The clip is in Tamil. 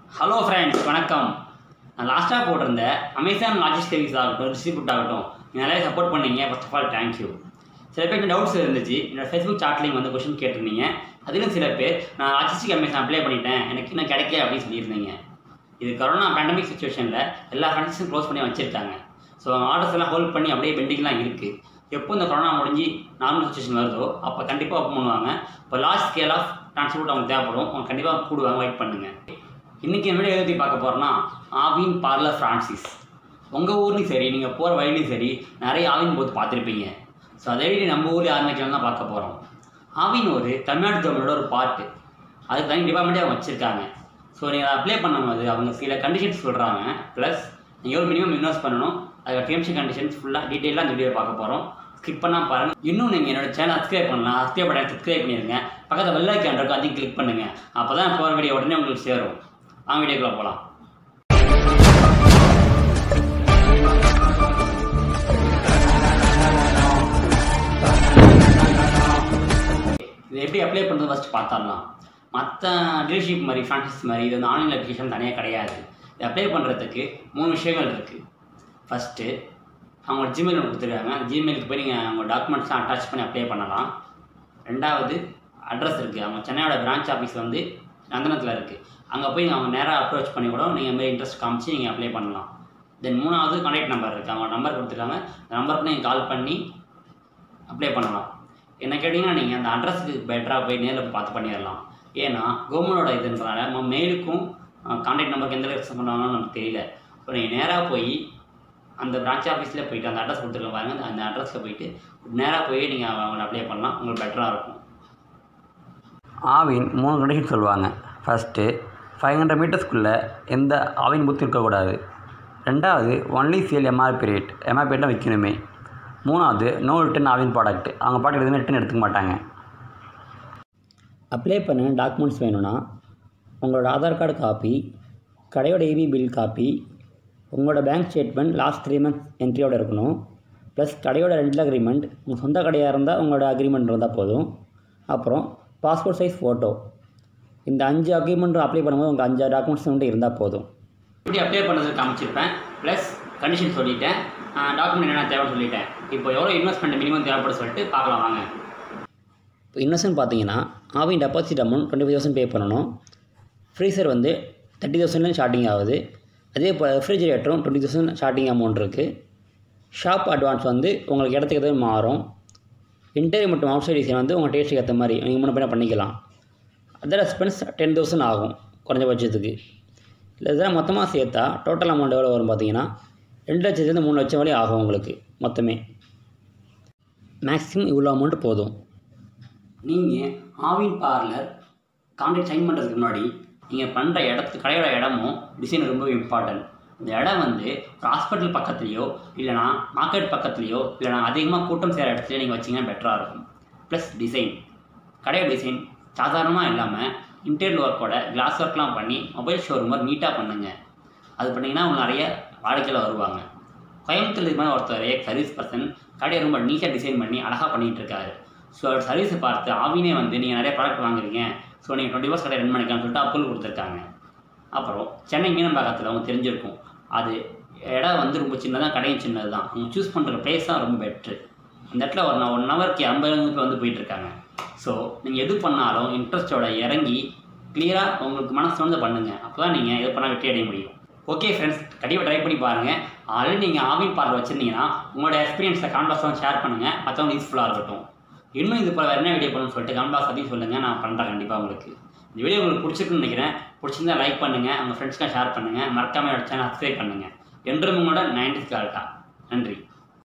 ஹலோ ஃப்ரெண்ட்ஸ், வணக்கம். நான் லாஸ்ட்டாக போட்டிருந்த அமேசான் லாஜிஸ்டிக் சர்வீஸ் ஆகட்டும், டிஸ்ட்ரிபியூட் ஆகட்டும், நிறைய சப்போர்ட் பண்ணீங்க. First of all thank you. சில பேருக்கு டவுட்ஸ் இருந்துச்சு. என்னோட ஃபேஸ்புக் சாட்லையும் வந்து கொஸ்டின் கேட்டிருந்தீங்க. அதிலும் சில பேர் நான் லாஜிஸ்டிக் அமேசான் அப்ளை பண்ணிட்டேன், எனக்கு இன்னும் கிடைக்கல அப்படின்னு சொல்லியிருந்தீங்க. இது கொரோனா பேண்டமிக் சுச்சுவேஷனில் எல்லா ஃப்ரெண்ட்ஸும் க்ளோஸ் பண்ணி வச்சுருக்காங்க. ஸோ ஆர்டர்ஸ் எல்லாம் ஹோல்ட் பண்ணி அப்படியே பெண்டிங்லாம் இருக்குது. எப்போ இந்த கொரோனா முடிஞ்சு நார்மல் சுச்சுவேஷன் வருதோ அப்போ கண்டிப்பாக ஓப்பன் பண்ணுவாங்க. இப்போ லார்ஜ் ஸ்கேல் ஆஃப் ட்ரான்ஸ்போர்ட் அவங்க தேவைப்படும், அவங்க கண்டிப்பாக கூடுவாங்க. வெயிட் பண்ணுங்கள். இன்றைக்கி என்னோட எழுதி பார்க்க போகிறோன்னா ஆவின் பார்லர் ஃப்ரான்சிஸ். உங்கள் ஊர்லேயும் சரி, நீங்கள் போகிற வழியிலையும் சரி, நிறைய ஆவின் போத்து பார்த்துருப்பீங்க. ஸோ அதே நம்ம ஊரில் ஆரம்பிக்கலாம் தான் பார்க்க போகிறோம். ஆவின் ஒரு தமிழ்நாடு கவர்மெண்டோட ஒரு பார்ட்டு, அதுக்கு தனி டிபார்ட்மெண்ட்டே அவங்க வச்சுருக்காங்க. ஸோ நீங்கள் அப்ளை பண்ணும்போது அவங்க சில கண்டிஷன்ஸ் சொல்கிறாங்க. ப்ளஸ் நீங்கள் ஒரு மினிமம் இன்வெஸ்ட் பண்ணணும். அதுக்கு டேர்ம்ஸ் அண்ட் கண்டிஷன்ஸ் ஃபுல்லாக டீட்டெயிலாக அந்த வீடியோ பார்க்க போகிறோம். ஸ்கிப் பண்ணால் பாருங்கள். இன்னும் நீங்கள் என்னோட சேனல் சப்ஸ்கிரைப் பண்ணலாம். சப்ஸ்கிரைப் பண்ணிடுங்க. பக்கத்தில் பெல் ஐக்கான் இருக்கும், அதையும் கிளிக் பண்ணுங்கள். அப்போ தான் போகிற வீடியோ உடனே உங்களுக்கு சேரும். வாங்க வீடியோக்குள்ள போகலாம். இது எப்படி அப்ளை பண்ணுறது ஃபஸ்ட்டு பார்த்துடலாம். மற்ற டீலர்ஷிப் மாதிரி, ஃப்ரான்சைஸ் மாதிரி இது வந்து ஆன்லைன் அப்ளிகேஷன் தனியாக கிடையாது. இது அப்ளை பண்ணுறதுக்கு 3 விஷயங்கள் இருக்குது. ஃபஸ்ட்டு அவங்களோட ஜிமெயில் ஒன்று கொடுத்துருக்காங்க. ஜிமெயிலுக்கு போய் நீங்கள் அவங்க டாக்குமெண்ட்ஸ்லாம் அட்டாச் பண்ணி அப்ளை பண்ணலாம். ரெண்டாவது அட்ரஸ் இருக்குது. அவங்க சென்னையோட பிரான்ச் ஆஃபீஸ் வந்து நந்தனத்தில் இருக்குது. அங்கே போய் அவங்க நேராக அப்ரோச் பண்ணி கூட நீங்கள் மாதிரி இன்ட்ரெஸ்ட் காமிச்சு நீங்கள் அப்ளை பண்ணலாம். தென் 3வது கான்டாக்ட் நம்பர் இருக்குது. அவங்க நம்பர் கொடுத்துருக்காங்க. அந்த நம்பருக்கு நீங்கள் கால் பண்ணி அப்ளை பண்ணலாம். என்ன கேட்டிங்கன்னா நீங்கள் அந்த அட்ரஸுக்கு பெட்டராக போய் நேரில் பார்த்து பண்ணிடலாம். ஏன்னா கவர்மெண்டோட இதுன்றனால நம்ம மெயிலுக்கும் கான்டாக்ட் நம்பருக்கு எந்த ரெக்ஸ் பண்ணுவாங்கன்னு நமக்கு தெரியல. ஸோ நீங்கள் நேராக போய் அந்த பிரான்ச் ஆஃபீஸில் போய்ட்டு அந்த அட்ரஸ் கொடுத்துருக்க பாருங்கள். அந்த அட்ரஸில் போய்ட்டு நேராக போய் நீங்கள் அவங்கள அப்ளை பண்ணலாம். உங்களுக்கு பெட்டராக இருக்கும். ஆவின் 3 கண்டிஷன் சொல்லுவாங்க. ஃபஸ்ட்டு 500 மீட்டர்ஸ்க்குள்ளே எந்த ஆவின் பூத்து இருக்கக்கூடாது. ரெண்டாவது ஒன்லி சேல் எம்ஆர்பி ரேட்டில் விற்கணுமே. 3வது நோ ரிட்டன் ஆவின் ப்ராடக்ட், அவங்க ப்ராடக்ட் எதுவுமே ரிட்டன் எடுத்துக்க மாட்டாங்க. அப்ளை பண்ண டாக்குமெண்ட்ஸ் வேணும்னா உங்களோட ஆதார் கார்டு காப்பி, கடையோட EB பில் காப்பி, உங்களோட பேங்க் ஸ்டேட்மெண்ட் லாஸ்ட் 3 மந்த்ஸ் என்ட்ரியோடு இருக்கணும். ப்ளஸ் கடையோட ரெண்டல் அக்ரிமெண்ட், உங்கள் சொந்த கடையாக இருந்தால் உங்களோட அக்ரிமெண்ட் இருந்தால் போதும். அப்புறம் பாஸ்போர்ட் சைஸ் ஃபோட்டோ. இந்த 5 அக்ரிமெண்ட்டும் அப்ளை பண்ணும்போது உங்கள் 5 டாக்குமெண்ட்ஸ் மட்டும் இருந்தால் போதும். இப்படி அப்ளை பண்ணுறதுக்கு காமிச்சிருப்பேன். ப்ளஸ் கண்டிஷன் சொல்லிட்டேன், டாக்குமெண்ட் என்ன தேவைன்னு சொல்லிட்டேன். இப்போ எவ்வளோ இன்வெஸ்ட்மெண்ட் மினிமம் தேவைப்படும் சொல்லிட்டு பார்க்கலாம் வாங்க. இப்போ இன்வெஸ்ட்மெண்ட் பார்த்தீங்கன்னா ஆவின் டெபாசிட் அமௌண்ட் 25,000 பே பண்ணணும். ஃப்ரீசர் வந்து 30,000 ஸ்டார்டிங் ஆகுது. அதே இப்போ ரெஃப்ரிஜிரேட்டரும் 20,000 ஸ்டார்டிங் அமௌண்ட் இருக்குது. ஷாப் அட்வான்ஸ் வந்து உங்களுக்கு இடத்துக்கு எதாவது மாறும். இன்டீரியர் மற்றும் அவுட் சைட் டிசைன் வந்து உங்கள் டேஸ்ட்டுக்கு ஏற்ற மாதிரி நீங்கள் முன்ன பண்ணிக்கலாம். அதர் எக்ஸ்பென்ஸ் 10,000 ஆகும் குறைஞ்சபட்சத்துக்கு. இல்லை இதெல்லாம் மொத்தமாக சேர்த்தா டோட்டல் அமௌண்ட் எவ்வளோ வரும் பார்த்தீங்கன்னா 2 லட்சத்துலேருந்து 3 லட்சம் வரை ஆகும் உங்களுக்கு மொத்தமே. மேக்ஸிமம் இவ்வளோ அமௌண்ட் போதும். நீங்கள் ஆவின் பார்லர் கான்ட்ராக்ட் சைன் பண்ணுறதுக்கு முன்னாடி நீங்கள் பண்ணுற கடையோட இடமும் டிசைன் ரொம்ப இம்பார்ட்டன்ட். இந்த இடம் வந்து ஒரு ஹாஸ்பிட்டல் பக்கத்துலேயோ இல்லைனா மார்க்கெட் பக்கத்துலேயோ இல்லைனா அதிகமாக கூட்டம் சேர இடத்துல நீங்கள் வச்சிங்கன்னா பெட்டராக இருக்கும். ப்ளஸ் டிசைன், கடையோட டிசைன் சாதாரணமாக இல்லாமல் இன்டீரியர் ஒர்க்கோட கிளாஸ் ஒர்க்லாம் பண்ணி மொபைல் ஷோரூம் மாதிரி நீட்டாக பண்ணுங்கள். அது பண்ணிங்கன்னா அவங்க நிறைய வாடிக்கையில் வருவாங்க. கோயம்புத்தூர் இது மாதிரி ஒருத்தர் சர்வீஸ் பர்சன் கடையை ரொம்ப நீட்டாக டிசைன் பண்ணி அழகாக பண்ணிகிட்டு இருக்காரு. ஸோ அவர் சர்வீஸை பார்த்து ஆவினே வந்து நீங்கள் நிறைய ப்ராடக்ட் வாங்குறீங்க, ஸோ நீங்கள் 20 வருஷம் கடை ரன் பண்ணிக்கலாம்னு சொல்லிட்டு அப்ரூவல் கொடுத்துருக்காங்க. அப்புறம் சென்னை மீனம்பாக்கத்தில் அவங்க தெரிஞ்சிருக்கும். அது இடம் வந்து ரொம்ப சின்னதாக, கடையும் சின்னது தான். அவங்க சூஸ் பண்ணுற ப்ளேஸ் தான் ரொம்ப பெட்ரு. அந்த இடத்துல ஒரு 1 ஹவருக்கு 50 வந்து போயிட்டுருக்காங்க. ஸோ நீங்கள் எது பண்ணாலும் இன்ட்ரெஸ்ட்டோட இறங்கி கிளியராக உங்களுக்கு மனசு வந்து பண்ணுங்கள். அப்போ தான் நீங்கள் எது பண்ணால் வெற்றி அடைய முடியும். ஓகே ஃப்ரெண்ட்ஸ், கண்டிப்பாக ட்ரை பண்ணி பாருங்கள். ஆல்ரெடி நீங்கள் ஆவின் பார்லர் வச்சுருந்தீங்கன்னா உங்களோட எக்ஸ்பீரியன்ஸை கமெண்ட் பாக்ஸில் ஷேர் பண்ணுங்கள். மற்றவங்க யூஸ்ஃபுல்லாக இருக்கட்டும். இன்னும் இது போல் வேறு என்ன வீடியோ பண்ணணும்னு சொல்லிட்டு கமெண்ட் பாக்ஸ் பற்றி சொல்லுங்கள், நான் பண்ணுறேன் கண்டிப்பாக உங்களுக்கு. இந்த வீடியோ உங்களுக்கு பிடிச்சிருக்குன்னு நினைக்கிறேன். பிடிச்சிருந்தா லைக் பண்ணுங்கள், உங்கள் ஃப்ரெண்ட்ஸ்க்காக ஷேர் பண்ணுங்கள். மறக்காமல் என்னோட சேனல் சப்ஸ்கிரைப் பண்ணுங்கள். என்றும் உங்களோட 90s கால்ட்டா. நன்றி.